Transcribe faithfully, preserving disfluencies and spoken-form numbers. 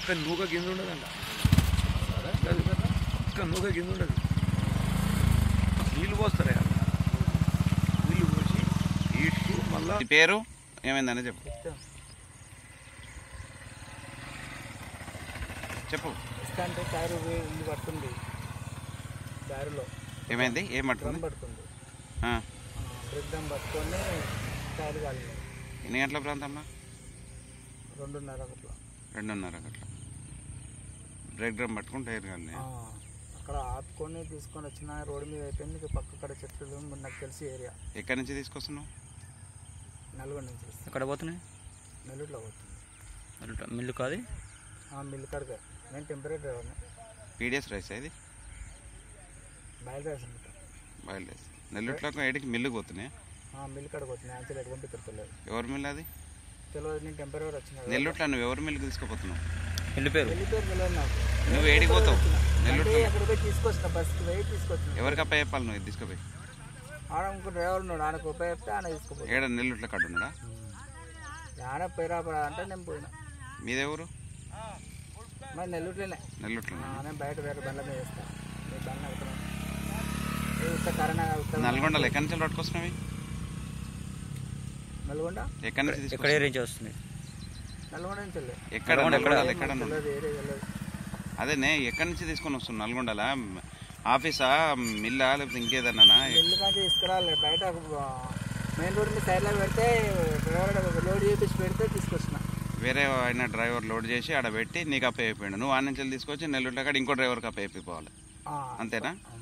ఒక్క నూక కింద ఉండదంట, ఒక్క నూక కింద ఉండదు. నీళ్ళు పోస్తారా నీళ్ళు పోసి ఈడ్చు మళ్ళా. పేరు ఏమైందని చెప్పు చెప్పు. ఇస్తా అంటే టైరు ఇల్లు పడుతుంది, దారిలో ఏమైంది? ఏం పడుతుంది? పడుతుంది బ్రేక్ డౌన్ పట్టుకొని టైర్ కాలి. ఎన్ని గంటల ప్రాంతంలో? రెండున్నర గట్ల రెండున్నర గట్ల బ్రేక్ డ్రమ్ పట్టుకుని టైర్ కాలి. అక్కడ ఆపుకొని తీసుకొని వచ్చిన రోడ్డు మీద అయిపోయింది. పక్క కడ చెట్లు నాకు తెలిసి ఏరియా. ఎక్కడి నుంచి తీసుకొస్తున్నావు? నల్గొండ నుంచి. ఎక్కడ పోతున్నాయి? నెల్లూరులో పోతుంది. నెల్లూరు మిల్లు కాదు, మిల్లు కాడుగా. నేను టెంపరీ డ్రైవర్ని. పీడిఎస్ రైస్ ఇది బయలు రైస్ అనమాట. బయలు రైస్. నెల్లూరులో ఏడికి మిల్లుకి పోతున్నాయి? మిల్లు కాడికి పోతున్నాయి. యాక్చువల్ ఎటు పంపిస్తారు ఎవరి మిల్లు అది? తెలియదు. నేను టెంపరీ వచ్చిన నెల్లూరులో నువ్వు ఎవరి మిల్లుకి తీసుకుపోతున్నావు? మిల్లు పేరు మిల్లు పేరు తెలియదు నాకు. నువ్వు ఏడికి పోతావు? నెల్లూరు అక్కడ పోయి తీసుకొచ్చిన బస్కి పోయి తీసుకొచ్చిన. ఎవరికి అప్ప చెప్పాలి నువ్వు తీసుకుపోయి? ఆడ ఇంకో డ్రైవర్ ఉన్నాడు, ఆయనకు ఉపయోగిస్తే ఆయన తీసుకుపోయి. ఏడ నెల్లూరులో కట్టు ఉన్నాడా? ఆడ పోయిరాపడా అంటే నేను పోయినా. మీదెవరు? మరి నెల్లూరులోనే. నెల్లూరులో నేను బయట వేరే బండ్ల మీద వేస్తాను. మీ బండ్లు అవుతున్నాను కరోనా. నల్గొండలో ఎక్కడి నుంచి పట్టుకొస్తున్నావి? నల్గొండ ఎక్కడి నుంచి? ఎక్కడ ఏరియా నుంచి వస్తుంది? నల్గొండ నుంచి వెళ్ళి. ఎక్కడ? నల్గొండలో ఎక్కడ? ఏరియా అదేనే ఎక్కడి నుంచి తీసుకొని వస్తున్నావు? నల్గొండలా ఆఫీసా, మిల్లా, లేకపోతే ఇంకేదన్నా? మిల్లు కానీ తీసుకురాలి. బయట మెయిన్ రోడ్ మీద సైడ్లో పెడితే డ్రైవర్ లోడ్ చేపించి పెడితే తీసుకొచ్చిన. వేరే ఆయన డ్రైవర్ లోడ్ చేసి ఆడ పెట్టి నీకు అప్ప అయిపోయాడు. నువ్వు ఆ నుంచి తీసుకొచ్చి నెల్లూరులో కాడ ఇంకో డ్రైవర్కి అప్ప అయిపోవాలి. అంతేనా?